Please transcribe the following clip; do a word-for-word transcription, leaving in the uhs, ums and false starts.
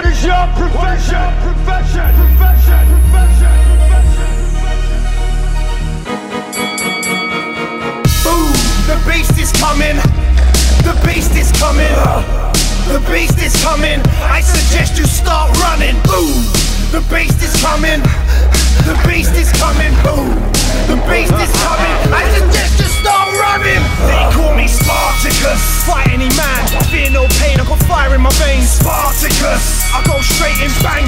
What is your profession? Profession, profession, profession, profession. Boom! The beast is coming. The beast is coming. The beast is coming. I suggest you start running. Boom! The beast is coming. The beast is coming. Boom! The beast is coming. I suggest you start running. They call me Spartacus. Fight any man. Fear no pain. I got fire in my veins. Spartacus. I go straight in bang